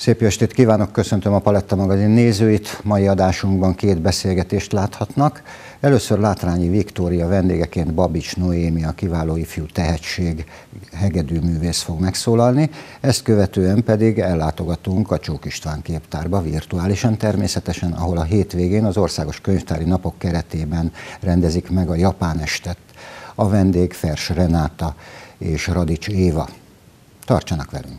Szép jó estét kívánok, köszöntöm a Paletta magazin nézőit. Mai adásunkban két beszélgetést láthatnak. Először Látrányi Viktória vendégeként Babics Noémi, a kiváló ifjú tehetség, hegedűművész fog megszólalni. Ezt követően pedig ellátogatunk a Csók István képtárba, virtuálisan természetesen, ahol a hétvégén az Országos Könyvtári Napok keretében rendezik meg a Japán estet. A vendég Fers Renáta és Radics Éva. Tartsanak velünk!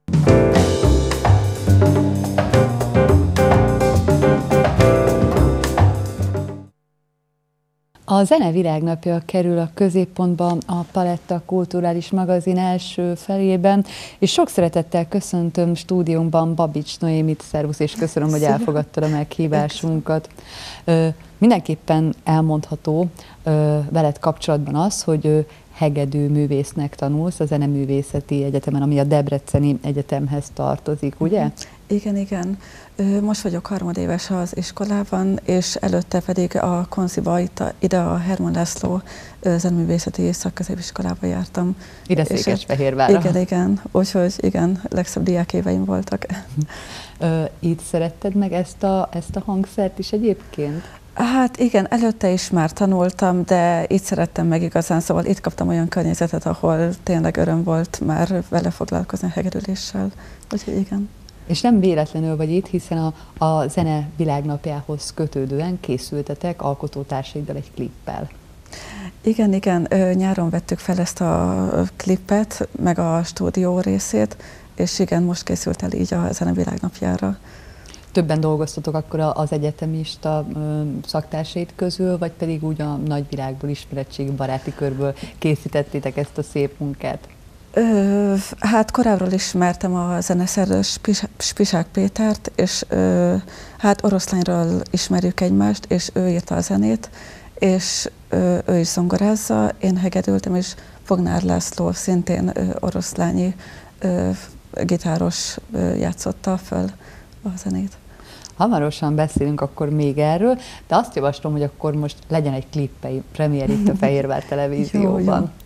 A Zene Világnapja kerül a középpontba a Paletta kulturális magazin első felében, és sok szeretettel köszöntöm stúdiónkban Babics Noémit. Szervusz, és köszönöm, hogy elfogadtad a meghívásunkat. Mindenképpen elmondható veled kapcsolatban az, hogy hegedűművésznek tanulsz a Zeneművészeti Egyetemen, ami a Debreceni Egyetemhez tartozik, ugye? Igen, igen. Most vagyok harmadéves az iskolában, és előtte pedig a Konsziba ide a Hermann László Zeneművészeti Szakközépiskolába jártam. Ide Székesfehérvárra. Igen, igen. Úgyhogy igen, legszebb diákéveim voltak. Így szeretted meg ezt a hangszert is egyébként? Hát igen, előtte is már tanultam, de itt szerettem meg igazán, szóval itt kaptam olyan környezetet, ahol tényleg öröm volt már vele foglalkozni a hegedüléssel. Úgyhogy igen. És nem véletlenül vagy itt, hiszen a Zene Világnapjához kötődően készültetek alkotótársaiddal egy klippel. Igen, igen, nyáron vettük fel ezt a klippet, meg a stúdió részét, és igen, most készült el így a Zene Világnapjára. Többen dolgoztatok akkor az egyetemista szaktársaid közül, vagy pedig úgy a nagyvilágból, ismeretségi baráti körből készítettétek ezt a szép munkát? Hát korábbról ismertem a zeneszerzőt, Spisák Pétert, és hát oroszlányról ismerjük egymást, és ő írta a zenét, és ő is zongorázza, én hegedültem, és Fognár László szintén oroszlányi gitáros játszotta föl a zenét. Hamarosan beszélünk akkor még erről, de azt javaslom, hogy akkor most legyen egy klippei premier itt a Fehérvár Televízióban. Jó.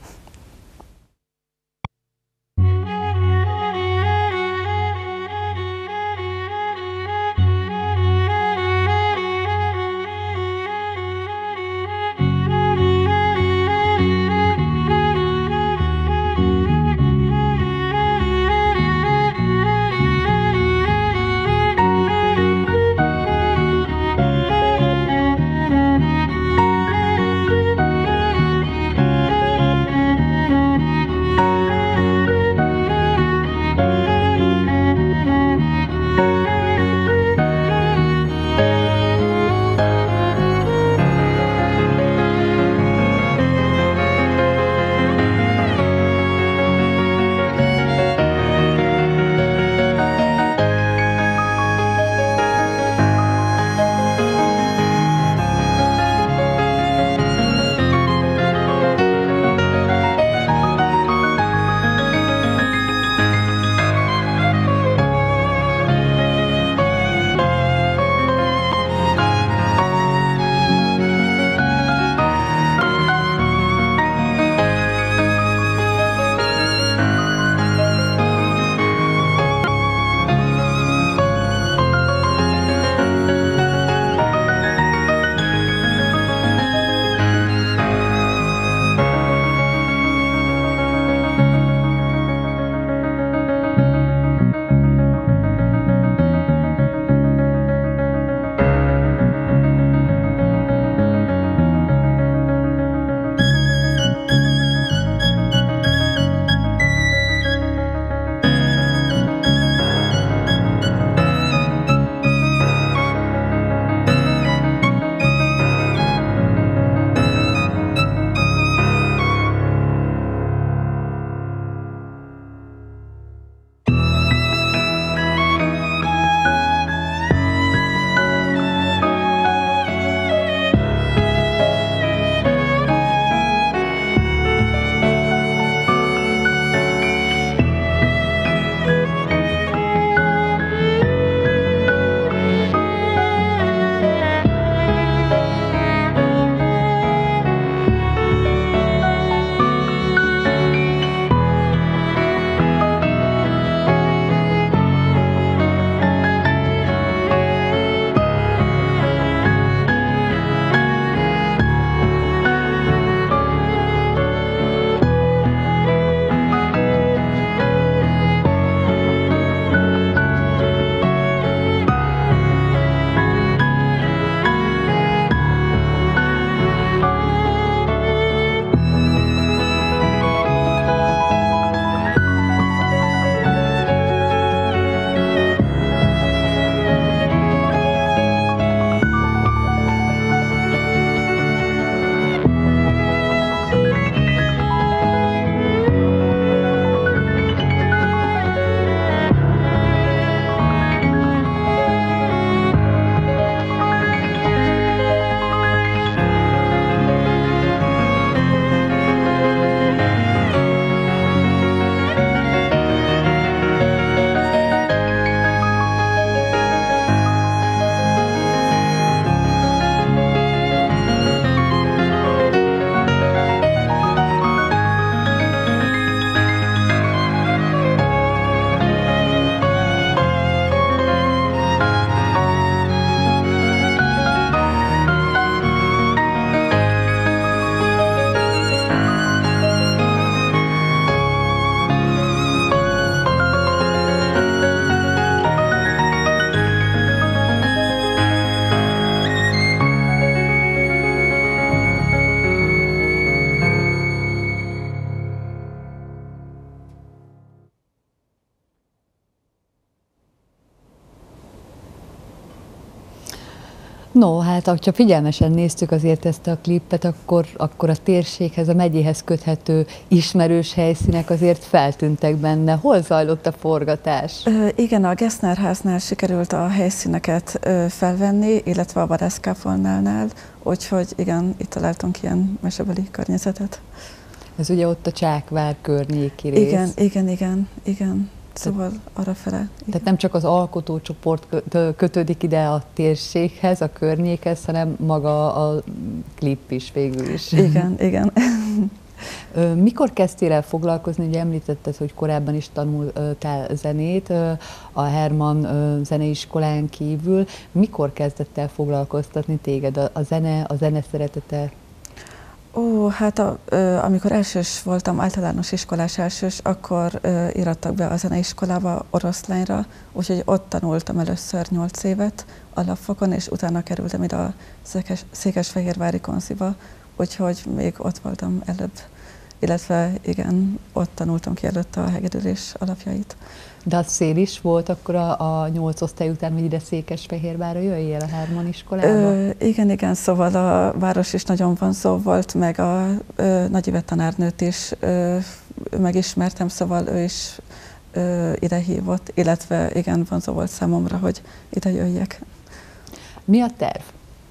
No, hát ha figyelmesen néztük azért ezt a klipet, akkor a térséghez, a megyéhez köthető ismerős helyszínek azért feltűntek benne. Hol zajlott a forgatás? Igen, a Gessner háznál sikerült a helyszíneket felvenni, illetve a vadászkápolnánál, úgyhogy igen, itt találtunk ilyen mesebeli környezetet. Ez ugye ott a Csákvár környéki rész. Igen. Szóval arrafele. Tehát nem csak az alkotócsoport kötődik ide a térséghez, a környékhez, hanem maga a klip is végül is. Igen. Mikor kezdtél el foglalkozni? Ugye említetted, hogy korábban is tanultál zenét a Hermann zeneiskolán kívül. Mikor kezdett el foglalkoztatni téged a zene szeretete? Hát amikor elsős voltam, általános iskolás elsős, akkor irattak be a zeneiskolába Oroszlányra, úgyhogy ott tanultam először 8 évet alapfokon, és utána kerültem ide a Székesfehérvári Konziba, úgyhogy még ott voltam előbb, illetve igen, ott tanultam ki előtt a hegedülés alapjait. De az cél is volt akkor a 8 osztály után, hogy ide Székesfehérvárra jöjjél a Hermann iskolába? Igen, szóval a város is nagyon vonzó volt, meg a Nagy Ivett tanárnőt is megismertem, szóval ő is ide hívott, illetve igen, vonzó volt számomra, hogy ide jöjjek. Mi a terv?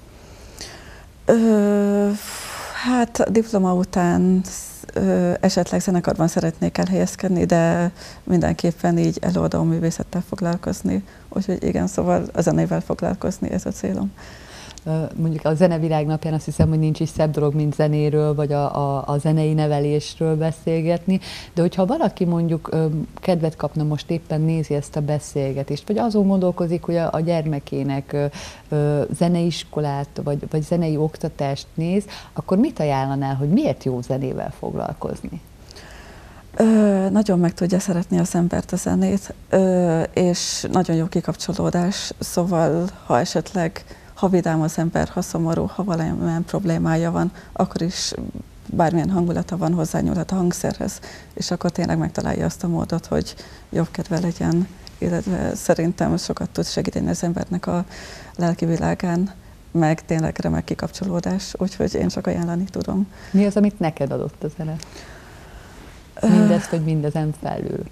Hát diploma után esetleg zenekarban szeretnék elhelyezkedni, de mindenképpen így előadó művészettel foglalkozni. Úgyhogy igen, szóval a zenével foglalkozni, ez a célom. Mondjuk a Zenevilág napján azt hiszem, hogy nincs is szebb dolog, mint zenéről, vagy a zenei nevelésről beszélgetni, de hogyha valaki mondjuk kedvet kapna, most éppen nézi ezt a beszélgetést, vagy azon gondolkozik, hogy a gyermekének zeneiskolát, vagy zenei oktatást néz, akkor mit ajánlanál, hogy miért jó zenével foglalkozni? Nagyon meg tudja szeretni az embert a zenét, és nagyon jó kikapcsolódás, szóval ha esetleg vidám az ember, ha szomorú, ha valamilyen problémája van, akkor is bármilyen hangulata van, hozzányúlhat a hangszerhez, és akkor tényleg megtalálja azt a módot, hogy jobb kedve legyen, illetve szerintem sokat tud segíteni az embernek a lelki világán, meg tényleg remek kikapcsolódás, úgyhogy én csak ajánlani tudom. Mi az, amit neked adott a zene? Mindezt, vagy mindezen felül?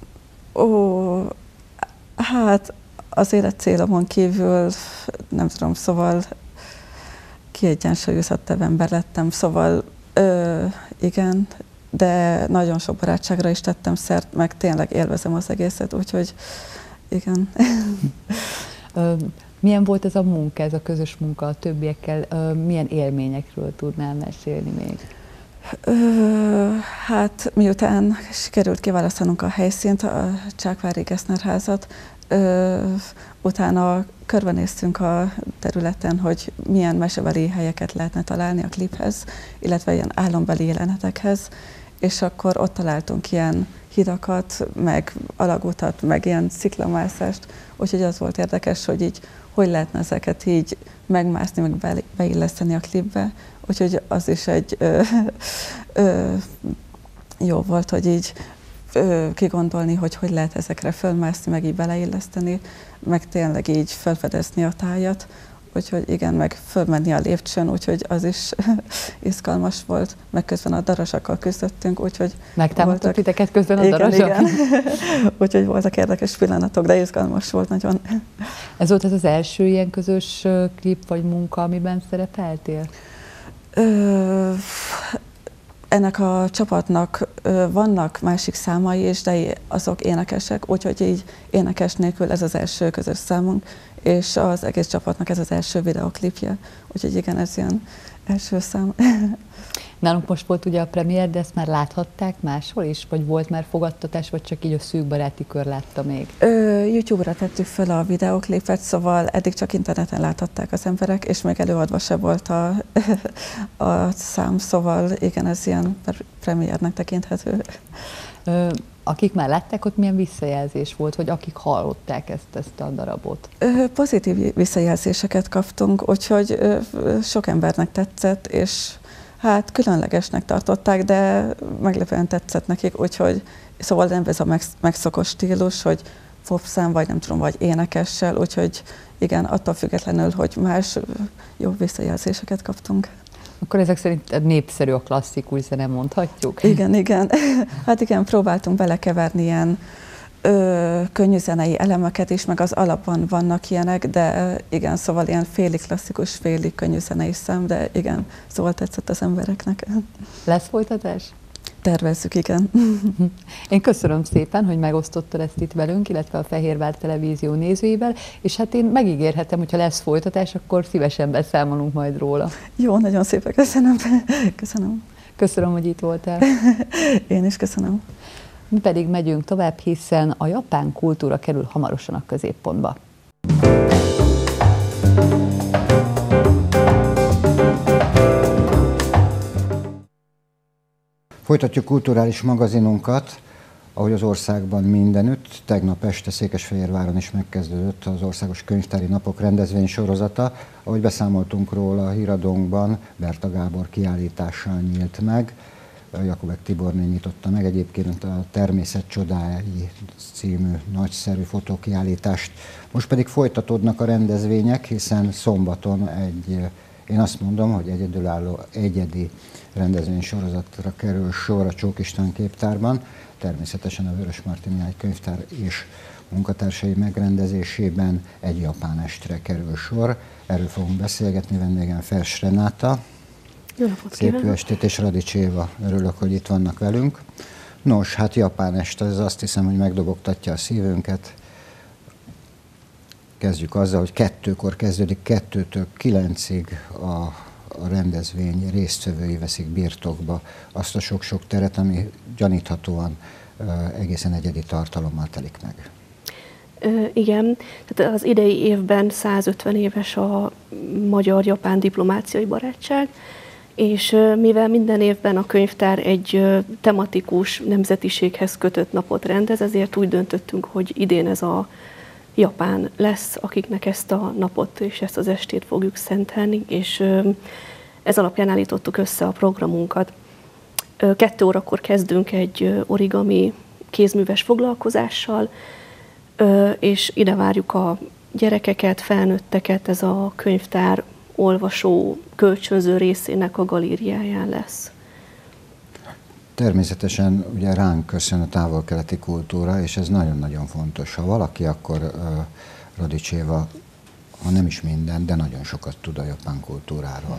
Hát az élet célomon kívül, nem tudom, szóval kiegyensúlyozottabb ember lettem, szóval igen, de nagyon sok barátságra is tettem szert, meg tényleg élvezem az egészet, úgyhogy igen. Milyen volt ez a munka, ez a közös munka a többiekkel? Milyen élményekről tudnál mesélni még? Hát miután sikerült kiválasztanunk a helyszínt, a Csákvári Gessner házat, utána körbenéztünk a területen, hogy milyen mesebeli helyeket lehetne találni a kliphez, illetve ilyen álombeli jelenetekhez, és akkor ott találtunk ilyen hidakat, meg alagutat, meg ilyen sziklamászást, úgyhogy az volt érdekes, hogy így hogy lehetne ezeket így megmászni, meg beilleszteni a klipbe, úgyhogy az is egy jó volt, hogy így kigondolni, hogy lehet ezekre fölmászni, meg így beleilleszteni, meg tényleg így felfedezni a tájat, úgyhogy igen, meg fölmenni a lépcsőn, úgyhogy az is izgalmas volt, meg közben a darazsakkal küzdöttünk, úgyhogy... Megtámadtak titeket közben a darazsak? Igen. Úgyhogy voltak érdekes pillanatok, de izgalmas volt nagyon. Ez volt az első ilyen közös klip vagy munka, amiben szerepeltél? Ennek a csapatnak vannak másik számai is, de azok énekesek, úgyhogy így énekes nélkül ez az első közös számunk, és az egész csapatnak ez az első videoklipje, úgyhogy igen, ez ilyen első szám. Nálunk most volt ugye a premier, de ezt már láthatták máshol is? Vagy volt már fogadtatás, vagy csak így a szűk baráti kör látta még? YouTube-ra tettük fel a videoklipet, szóval eddig csak interneten láthatták az emberek, és még előadva se volt a szám, szóval igen, ez ilyen premiernek tekinthető. Akik már látták, ott milyen visszajelzés volt, vagy akik hallották ezt a darabot? Pozitív visszajelzéseket kaptunk, úgyhogy sok embernek tetszett, és hát különlegesnek tartották, de meglepően tetszett nekik, úgyhogy szóval nem ez a megszokott stílus, hogy popszám, vagy nem tudom, vagy énekessel, úgyhogy igen, attól függetlenül, hogy más jó visszajelzéseket kaptunk. Akkor ezek szerint népszerű a klasszikus zene, mondhatjuk? Igen, igen. Hát igen, próbáltunk belekeverni ilyen könnyű zenei elemeket is, meg az alapban vannak ilyenek, de igen, szóval ilyen félig klasszikus, félig könnyű zenei szám, de igen, szóval tetszett az embereknek. Lesz folytatás? Tervezzük, igen. Én köszönöm szépen, hogy megosztottad ezt itt velünk, illetve a Fehérvár Televízió nézőivel, és hát én megígérhetem, hogyha lesz folytatás, akkor szívesen beszámolunk majd róla. Jó, nagyon szépen köszönöm. Köszönöm. Köszönöm, hogy itt voltál. Én is köszönöm. Mi pedig megyünk tovább, hiszen a japán kultúra kerül hamarosan a középpontba. Folytatjuk kulturális magazinunkat, ahogy az országban mindenütt. Tegnap este Székesfehérváron is megkezdődött az Országos Könyvtári Napok rendezvénysorozata. Ahogy beszámoltunk róla a híradónkban, Berta Gábor kiállítással nyílt meg. Jakubek Tiborné nyitotta meg egyébként a Természet csodái című nagyszerű fotókiállítást. Most pedig folytatódnak a rendezvények, hiszen szombaton én azt mondom, hogy egyedülálló egyedi rendezvénysorozatra kerül sor a Csók István képtárban. Természetesen a Vörösmarty Mihály könyvtár és munkatársai megrendezésében egy japán estre kerül sor. Erről fogunk beszélgetni, vendégem Fers Renáta. Jó napot Szép kívánok. estét, és Radics Éva. Örülök, hogy itt vannak velünk. Nos, hát japán este, ez azt hiszem, hogy megdobogtatja a szívünket. Kezdjük azzal, hogy 2-kor kezdődik, 2-től 9-ig a rendezvény résztvevői veszik birtokba azt a sok-sok teret, ami gyaníthatóan egészen egyedi tartalommal telik meg. Igen, tehát az idei évben 150 éves a magyar-japán diplomáciai barátság, és mivel minden évben a könyvtár egy tematikus nemzetiséghez kötött napot rendez, ezért úgy döntöttünk, hogy idén ez a Japán lesz, akiknek ezt a napot és ezt az estét fogjuk szentelni, és ez alapján állítottuk össze a programunkat. 2 órakor kezdünk egy origami kézműves foglalkozással, és ide várjuk a gyerekeket, felnőtteket, ez a könyvtár olvasó kölcsönző részének a galériáján lesz. Természetesen ugye ránk köszön a távol-keleti kultúra, és ez nagyon-nagyon fontos. Ha valaki, akkor Radics Éva, ha nem is minden, de nagyon sokat tud a japán kultúráról.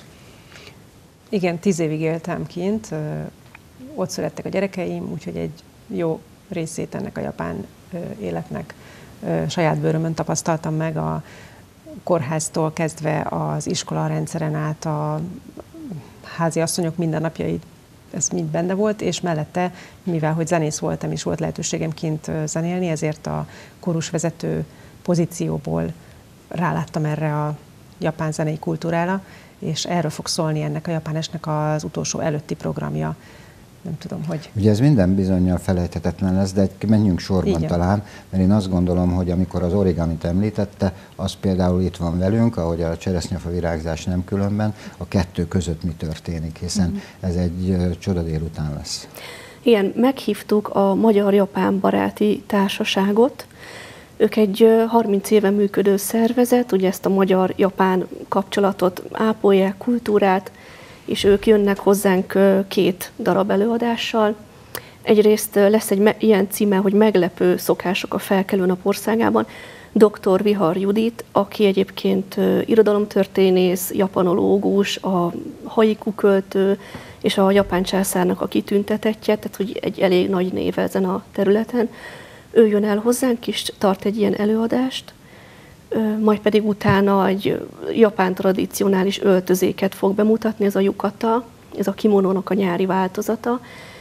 Igen, 10 évig éltem kint, ott születtek a gyerekeim, úgyhogy egy jó részét ennek a japán életnek saját bőrömön tapasztaltam meg, a kórháztól kezdve az iskola rendszeren át, a háziasszonyok mindennapjai, ez mind benne volt, és mellette, mivel hogy zenész voltam, és volt lehetőségem kint zenélni, ezért a kórusvezető pozícióból ráláttam erre a japán zenei kultúrára, és erről fog szólni ennek a japán estnek az utolsó előtti programja. Nem tudom, hogy... Ugye ez minden bizonnyal felejthetetlen lesz, de menjünk sorban Igen. talán, mert én azt gondolom, hogy amikor az origamit említette, az például itt van velünk, ahogy a cseresznyefa virágzás nem különben, a 2 között mi történik, hiszen ez egy csoda délután lesz. Igen, meghívtuk a Magyar-Japán Baráti Társaságot. Ők egy 30 éve működő szervezet, ugye ezt a magyar-japán kapcsolatot ápolják, kultúrát, és ők jönnek hozzánk 2 darab előadással. Egyrészt lesz egy ilyen címe, hogy Meglepő szokások a felkelő nap országában. Dr. Vihar Judit, aki egyébként irodalomtörténész, japanológus, a haiku költő és a japán császárnak a kitüntetettje, tehát hogy egy elég nagy név ezen a területen. Ő jön el hozzánk és tart egy ilyen előadást, majd pedig utána egy japán tradicionális öltözéket fog bemutatni, ez a yukata, ez a kimonónak a nyári változata,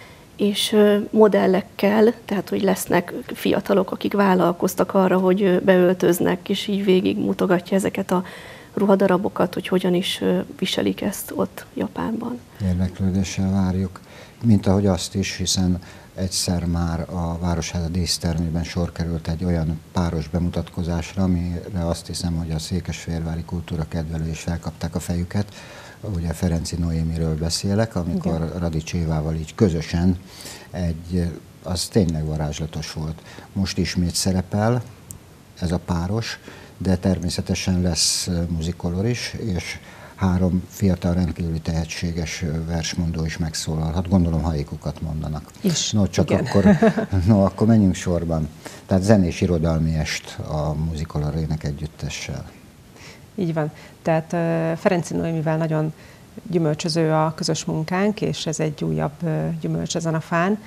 és modellekkel, tehát hogy lesznek fiatalok, akik vállalkoztak arra, hogy beöltöznek, és így végig mutogatja ezeket a ruhadarabokat, hogy hogyan is viselik ezt ott Japánban. Érdeklődéssel várjuk, mint ahogy azt is, hiszen egyszer már a Városháza dísztermében sor került egy olyan páros bemutatkozásra, amire azt hiszem, hogy a székesfehérvári kultúra kedvelői is felkapták a fejüket, ugye Ferenczy Noémiről beszélek, amikor igen. Radics Évával így közösen az tényleg varázslatos volt. Most ismét szerepel ez a páros, de természetesen lesz musicolor is, és 3 fiatal, rendkívüli tehetséges versmondó is megszólalhat. Gondolom haikukat mondanak. Is, no, csak akkor menjünk sorban. Tehát zenés irodalmi est a musicolor énekegyüttessel. Így van. Tehát Ferenczy Noémivel nagyon gyümölcsöző a közös munkánk, és ez egy újabb gyümölcs ezen a fán.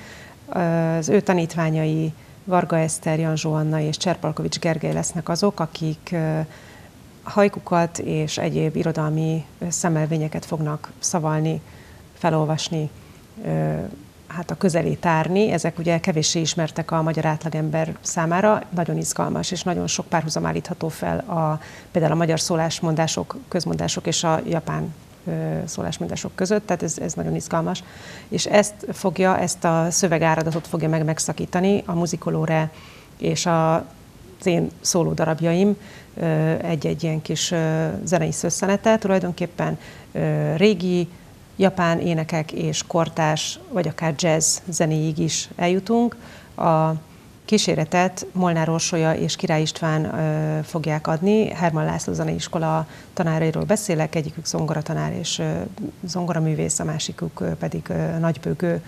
Az ő tanítványai Varga Eszter, Janzsó Anna és Cserpalkovics Gergely lesznek azok, akik haikukat és egyéb irodalmi szemelvényeket fognak szavalni, felolvasni, hát a közeli tárni. Ezek ugye kevéssé ismertek a magyar átlagember számára, nagyon izgalmas, és nagyon sok párhuzam állítható fel például a magyar szólásmondások, közmondások és a japán szólásmondások között, tehát ez nagyon izgalmas. És ezt a szövegáradatot fogja megszakítani a musicolore és az én szóló darabjaim, egy-egy ilyen kis zenei szösszenete, tulajdonképpen régi japán énekek és kortárs, vagy akár jazz zenéig is eljutunk. A kíséretet Molnár Orsolya és Király István fogják adni. Hermann László Zeneiskola tanárairól beszélek, egyikük zongoratanár és zongoraművész, a másikuk pedig Nagybőgő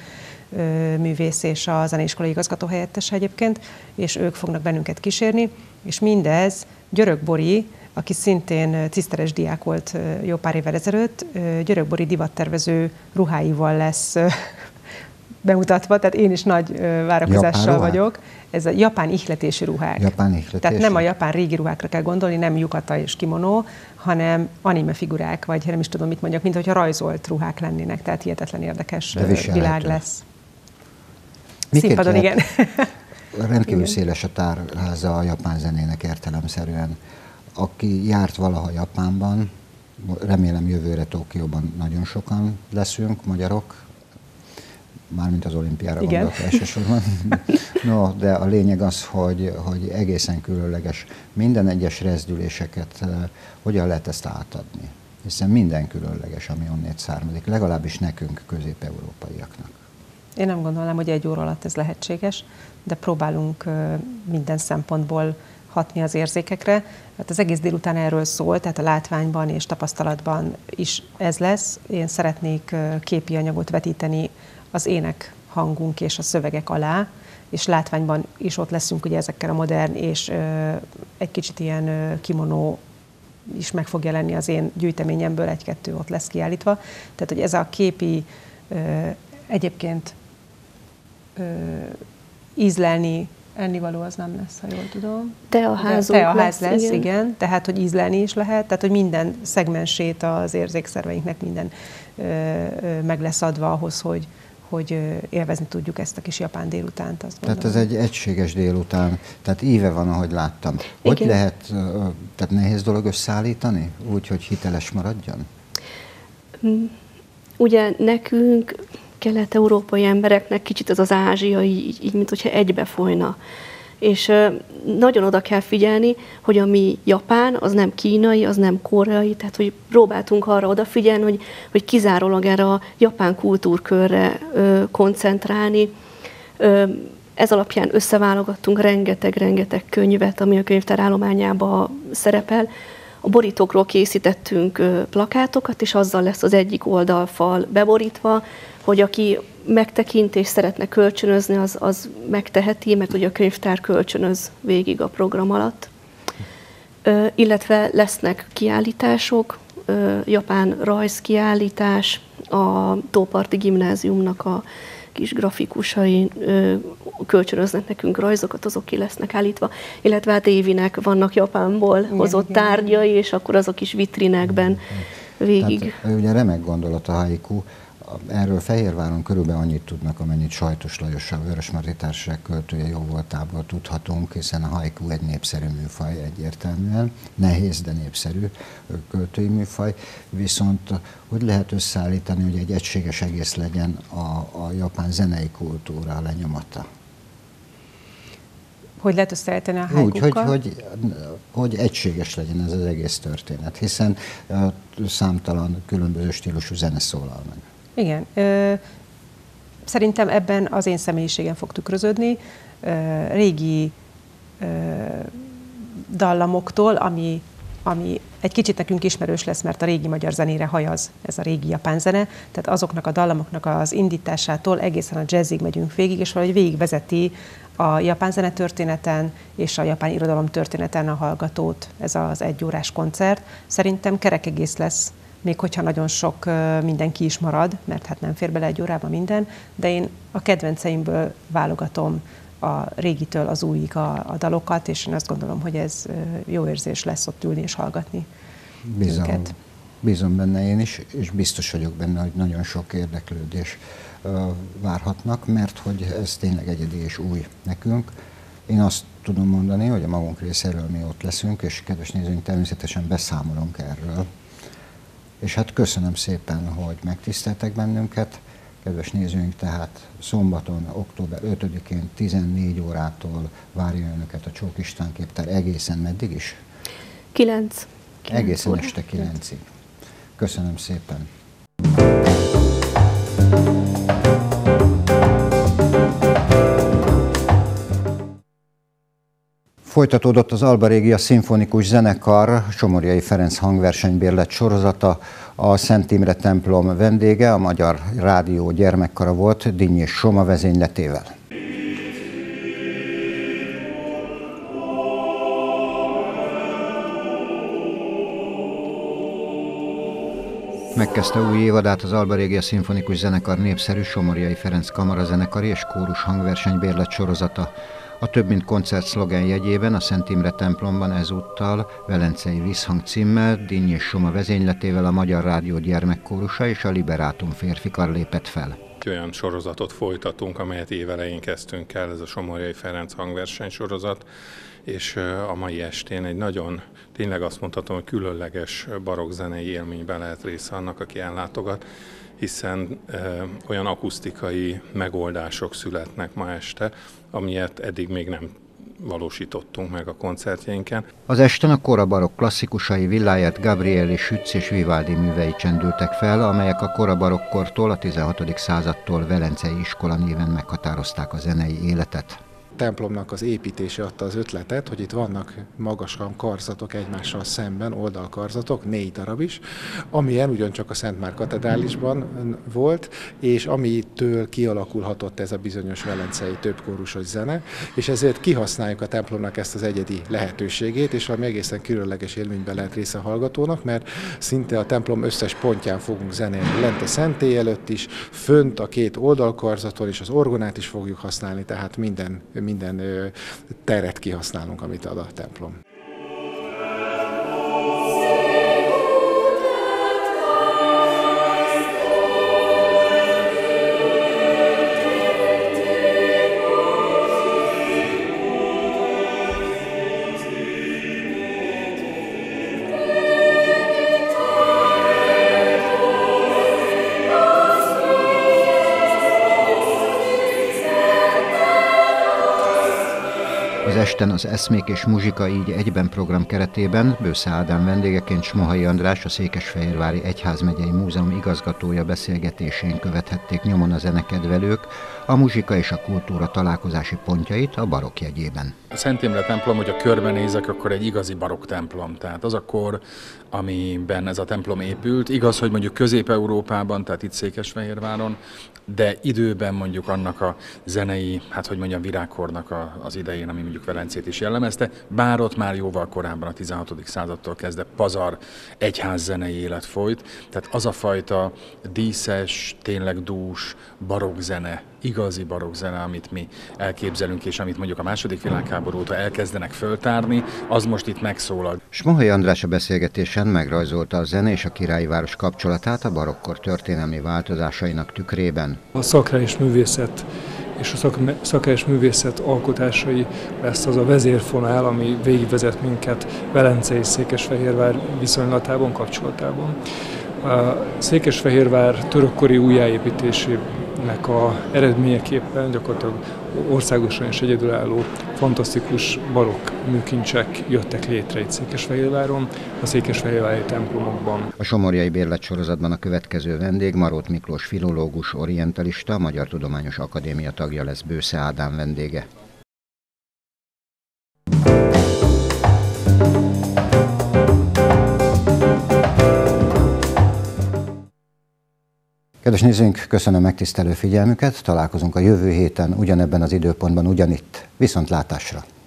művész és a zeneiskola igazgatóhelyettes egyébként, és ők fognak bennünket kísérni, és mindez Györök Bori, aki szintén ciszteres diák volt jó pár évvel ezelőtt, Györök Bori divattervező ruháival lesz bemutatva, tehát én is nagy várakozással vagyok. Ez a japán ihletésű ruhák. Japán ihletésű. Tehát nem a japán régi ruhákra kell gondolni, nem yukata és kimono, hanem anime figurák, vagy nem is tudom, mit mondjak, mint hogyha rajzolt ruhák lennének, tehát hihetetlen érdekes világ lesz. Színpadon, igen. Rendkívül széles a tárháza a japán zenének értelemszerűen. Aki járt valaha Japánban, remélem jövőre Tokióban nagyon sokan leszünk, magyarok, mármint az olimpiára gondolok elsősorban. No, de a lényeg az, hogy egészen különleges. Minden egyes rezdüléseket hogyan lehet ezt átadni? Hiszen minden különleges, ami onnét származik, legalábbis nekünk, közép-európaiaknak. Én nem gondolom, hogy 1 óra alatt ez lehetséges, de próbálunk minden szempontból hatni az érzékekre. Hát az egész délután erről szól, tehát a látványban és tapasztalatban is ez lesz. Én szeretnék képi anyagot vetíteni az ének hangunk és a szövegek alá, és látványban is ott leszünk ugye ezekkel a modern és egy kicsit ilyen kimono is meg fog jelenni az én gyűjteményemből, 1-2 ott lesz kiállítva. Tehát, hogy ez a képi egyébként ízlelni, ennivaló az nem lesz, ha jól tudom. Teaház lesz, igen. Tehát, hogy ízlelni is lehet, tehát, hogy minden szegmensét az érzékszerveinknek minden meg lesz adva ahhoz, hogy élvezni tudjuk ezt a kis japán délutánt. Tehát ez egy egységes délután, tehát íve van, ahogy láttam. Hogy igen. Lehet, tehát nehéz dolog összeállítani, úgy, hogy hiteles maradjon? Ugye nekünk, kelet-európai embereknek kicsit az ázsiai, így mint hogyha egybe folyna. És nagyon oda kell figyelni, hogy ami japán, az nem kínai, az nem koreai, tehát hogy próbáltunk arra odafigyelni, hogy kizárólag erre a japán kultúrkörre koncentrálni. Ez alapján összeválogattunk rengeteg könyvet, ami a könyvtár állományában szerepel. A borítókról készítettünk plakátokat, és azzal lesz az egyik oldalfal beborítva, hogy aki megtekint és szeretne kölcsönözni, az megteheti, mert ugye a könyvtár kölcsönöz végig a program alatt. Illetve lesznek kiállítások, japán rajzkiállítás, a Tóparti Gimnáziumnak a kis grafikusai kölcsönöznek nekünk rajzokat, azok ki lesznek állítva, illetve hát Évinek vannak Japánból hozott tárgyai, és akkor azok is vitrinekben végig. Tehát, ugye remek gondolat a haiku. Erről Fehérváron körülbelül annyit tudnak, amennyit Sajtos Lajos, a Vörösmarty Társaság költője jóvoltából tudhatunk, hiszen a haiku egy népszerű műfaj egyértelműen, nehéz, de népszerű költői műfaj, viszont hogy lehet összeállítani, hogy egy egységes egész legyen a japán zenei kultúra lenyomata? Hogy lehet összeállítani a haikukkal? Úgy, hogy egységes legyen ez az egész történet, hiszen számtalan különböző stílusú zene szólal meg. Igen. Szerintem ebben az én személyiségem fog tükröződni. Régi dallamoktól, ami egy kicsit nekünk ismerős lesz, mert a régi magyar zenére hajaz ez a régi japán zene, tehát azoknak a dallamoknak az indításától egészen a jazzig megyünk végig, és valahogy végigvezeti a japán zene történeten és a japán irodalom történeten a hallgatót ez az egyórás koncert. Szerintem kerek egész lesz, még hogyha nagyon sok mindenki is marad, mert hát nem fér bele egy órába minden, de én a kedvenceimből válogatom a régitől az újig a dalokat, és én azt gondolom, hogy ez jó érzés lesz ott ülni és hallgatni őket. Bízom benne én is, és biztos vagyok benne, hogy nagyon sok érdeklődés várhatnak, mert hogy ez tényleg egyedi és új nekünk. Én azt tudom mondani, hogy a magunk részéről mi ott leszünk, és kedves nézőink, természetesen beszámolunk erről. És hát köszönöm szépen, hogy megtiszteltek bennünket. Kedves nézőink, tehát szombaton, október 5-én 14 órától várja önöket a Csók István Képtár egészen meddig is? 9 Egészen este 9-ig. Köszönöm szépen. Folytatódott az Alba Regia Szimfonikus Zenekar Somorjai Ferenc hangversenybérlet sorozata. A Szent Imre templom vendége a Magyar Rádió gyermekkara volt Dinnyés Soma vezényletével. Megkezdte új évadát az Alba Regia Szimfonikus Zenekar népszerű Somorjai Ferenc kamarazenekari és kórus hangversenybérlet sorozata. A több mint koncert szlogen jegyében a Szent Imre templomban ezúttal Velencei Visszhang címmel Dinnyés Soma vezényletével a Magyar Rádió gyermekkórusa és a Liberátum férfikar lépett fel. Olyan sorozatot folytatunk, amelyet évelején kezdtünk el, ez a Somorjai Ferenc hangverseny sorozat, és a mai estén egy nagyon, tényleg azt mondhatom, hogy különleges barokkzenei élményben lehet része annak, aki ellátogat, hiszen olyan akusztikai megoldások születnek ma este, amilyet eddig még nem valósítottunk meg a koncertjeinken. Az esten a kora barokk klasszikusai Villáját, Gabrieli, Schütz és Vivaldi művei csendültek fel, amelyek a kora barokkortól, a 16. századtól Velencei iskola néven meghatározták a zenei életet. Templomnak az építése adta az ötletet, hogy itt vannak magasan karzatok egymással szemben, oldalkarzatok, 4 darab is, amilyen ugyancsak a Szent Márk katedrálisban volt, és amitől kialakulhatott ez a bizonyos velencei többkórusos zene, és ezért kihasználjuk a templomnak ezt az egyedi lehetőségét, és valami egészen különleges élményben lehet része a hallgatónak, mert szinte a templom összes pontján fogunk zenélni, lent a szentély előtt is, fönt a 2 oldalkarzaton, és az orgonát is fogjuk használni, tehát minden teret kihasználunk, amit ad a templom. Az esten az Eszmék és Muzsika így egyben program keretében Bősze Ádám vendégeként Smohai András, a Székesfehérvári Egyházmegyei Múzeum igazgatója beszélgetésén követhették nyomon a zenekedvelők a muzsika és a kultúra találkozási pontjait a barokk jegyében. A Szent Imre templom, hogyha körbenézek, akkor egy igazi barokk templom. Tehát az a kor, amiben ez a templom épült. Igaz, hogy mondjuk Közép-Európában, tehát itt Székesfehérváron, de időben mondjuk annak a zenei, hát hogy mondjam, virágkornak az idején, ami mondjuk Velencét is jellemezte, bár ott már jóval korábban, a 16. századtól kezdve pazar egyházzenei élet folyt. Tehát az a fajta díszes, tényleg dús, barokkzene, igazi barokkzene, amit mi elképzelünk, és amit mondjuk a II. Világháború óta elkezdenek föltárni, az most itt megszólal. Smohai András a beszélgetésen megrajzolta a zene és a királyi város kapcsolatát a barokkor történelmi változásainak tükrében. A szakrális művészet és a szakrális művészet alkotásai lesz az a vezérfonál, ami végigvezet minket Velence és Székesfehérvár viszonylatában, kapcsolatában. A Székesfehérvár törökkori újjáépítésében nek a eredményeképpen gyakorlatilag országosan is egyedülálló, fantasztikus barokk műkincsek jöttek létre itt Székesfehérváron, a székesfehérvári templomokban. A Somorjai Bérlet sorozatban a következő vendég Marót Miklós filológus, orientalista, a Magyar Tudományos Akadémia tagja lesz, Bősze Ádám vendége. Kedves nézőink, köszönöm megtisztelő figyelmüket, találkozunk a jövő héten ugyanebben az időpontban ugyanitt. Viszontlátásra!